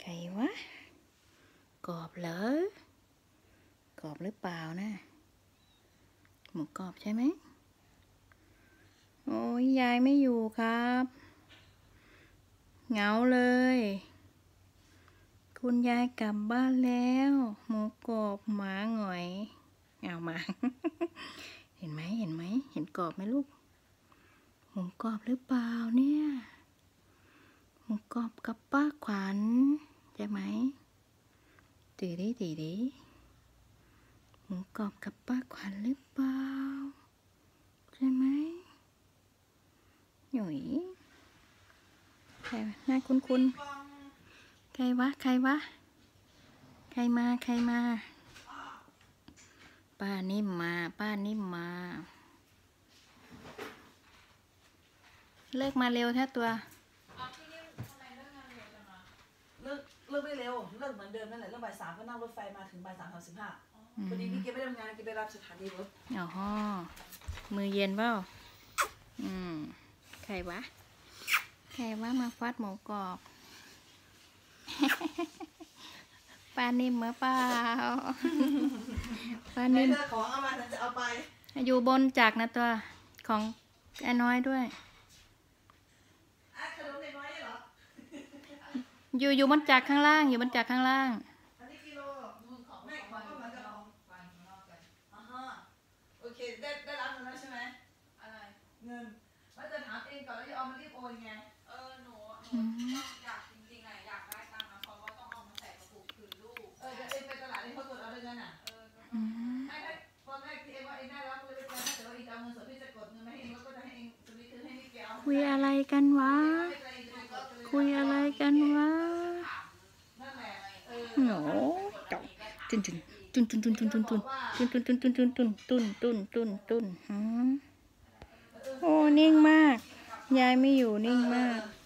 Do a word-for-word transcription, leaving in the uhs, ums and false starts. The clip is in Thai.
รวะกรอบเหรอกรอบหรือเปล่านะหมูกรอบใช่ไหมโอ้ยยายไม่อยู่ครับเหงาเลยคุณยายกลับบ้านแล้วหมูกรอบหมาหงอยเอามา เห็นไหมเห็นไหมเห็นกรอบไหมลูกหมูกรอบหรือเปล่าเนี่ยหมูกรอบกับป้าขวัญใช่ไหมตีดิตีดิหมูกรอบกับป้าขวัญหรือเปล่าใช่ไหมหนุ่ยใครหน้าคุ้นคุ้นใครวะใครวะใครมาใครมาป้านิ่มมาป้านิ่มมาเลิกมาเร็วแท้ตัวเลิกเลิกไม่เร็วเลิกเหมือนเดิมนั่นแหละเลิกบ่ายสามก็นั่งรถไฟมาถึงบ่ายสามสามสิบห้าพอดีพี่เกไปทำงานเกไปรับสถานีรถอ๋อมือเย็นเปล่าอืมใครวะใครวะมาฟัดหมูกรอบ ป้านิ่มเมื่อเปล่า ป้านิ่มของเอามาจะเอาไปอยู่บนจักรนะตัวของไอ้น้อยด้วยอยู่อยู่บนจักรข้างล่างอยู่บนจักรข้างล่างโอเคได้ได้รับเงินแล้วใช่ไหมอะไรเงินว่าจะถามเองก่อนแล้วจะเอามารีบโอนไงเออหนูหนูอยากจริงๆอ่ะอยากได้ตังค์นะเพราะว่าต้องเอามาใส่กระปุกคืนลูกเออจะเองไปตลาดเองเขากดเอาเลยเงินอ่ะเออให้ให้ตอนแรกที่เองว่าเองได้รับเงินไปแล้วแต่ว่าเองจะเอาเงินสดพี่จะกดเงินมาให้เองแล้วก็จะให้เองสวิตคืนให้นี่แกเอาคุยอะไรกันวะคุยอะไรกันวะโหจบจุนจุนจุนจุนจุนจุนจุนจุนจุนจุนจุนจุนจุนจุนจุนจุนจุนจุนโอ้นิ่งมากยายไม่อยู่นิ่งมาก